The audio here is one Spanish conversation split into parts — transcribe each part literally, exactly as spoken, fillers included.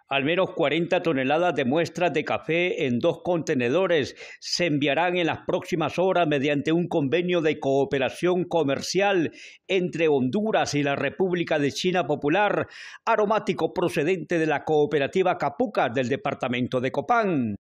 Al menos cuarenta toneladas de muestras de café en dos contenedores se enviarán en las próximas horas mediante un convenio de cooperación comercial entre Honduras y la República de China Popular, aromático procedente de la cooperativa Capucas del departamento de Copán.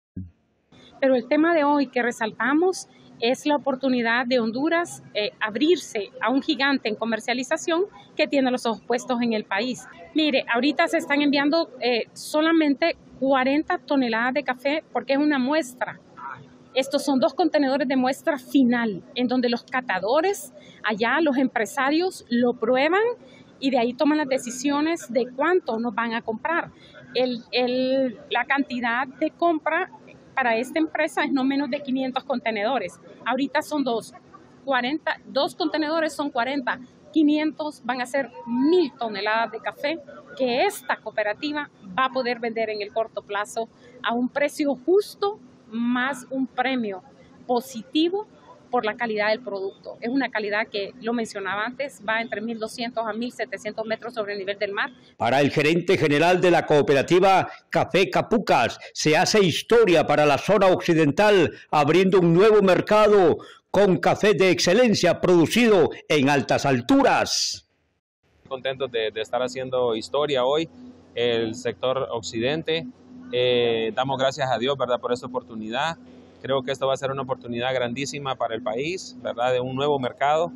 Pero el tema de hoy que resaltamos es la oportunidad de Honduras eh, abrirse a un gigante en comercialización que tiene los ojos puestos en el país. Mire, ahorita se están enviando eh, solamente cuarenta toneladas de café porque es una muestra. Estos son dos contenedores de muestra final, en donde los catadores, allá los empresarios lo prueban y de ahí toman las decisiones de cuánto nos van a comprar. El, el, la cantidad de compra para esta empresa es no menos de quinientos contenedores. Ahorita son dos. cuarenta, dos contenedores son cuarenta. quinientos van a ser mil toneladas de café que esta cooperativa va a poder vender en el corto plazo a un precio justo más un premio positivo por la calidad del producto. Es una calidad que, lo mencionaba antes, va entre mil doscientos a mil setecientos metros sobre el nivel del mar. Para el gerente general de la cooperativa Café Capucas, se hace historia para la zona occidental, abriendo un nuevo mercado con café de excelencia producido en altas alturas. Contentos de, de estar haciendo historia hoy, el sector occidente. Eh, damos gracias a Dios, ¿verdad?, por esta oportunidad. Creo que esto va a ser una oportunidad grandísima para el país, ¿verdad?, de un nuevo mercado.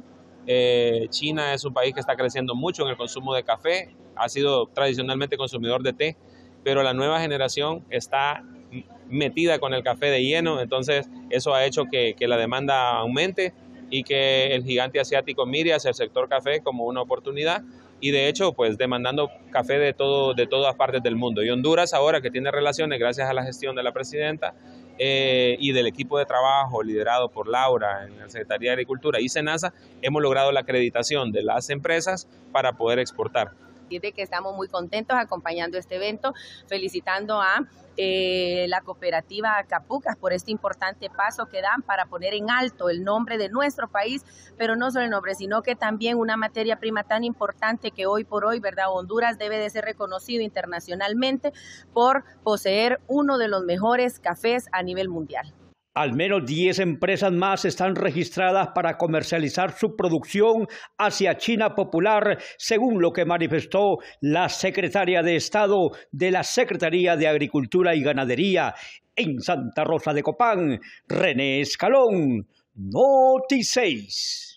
Eh, China es un país que está creciendo mucho en el consumo de café, ha sido tradicionalmente consumidor de té, pero la nueva generación está metida con el café de lleno, entonces eso ha hecho que, que la demanda aumente y que el gigante asiático mire hacia el sector café como una oportunidad y de hecho pues demandando café de, todo, de todas partes del mundo. Y Honduras ahora que tiene relaciones gracias a la gestión de la presidenta eh, y del equipo de trabajo liderado por Laura en la Secretaría de Agricultura y SENASA, hemos logrado la acreditación de las empresas para poder exportar. De que estamos muy contentos acompañando este evento, felicitando a eh, la cooperativa Capucas por este importante paso que dan para poner en alto el nombre de nuestro país, pero no solo el nombre, sino que también una materia prima tan importante que hoy por hoy, ¿verdad?, Honduras debe de ser reconocido internacionalmente por poseer uno de los mejores cafés a nivel mundial. Al menos diez empresas más están registradas para comercializar su producción hacia China Popular, según lo que manifestó la secretaria de Estado de la Secretaría de Agricultura y Ganadería en Santa Rosa de Copán, René Escalón, Noti seis.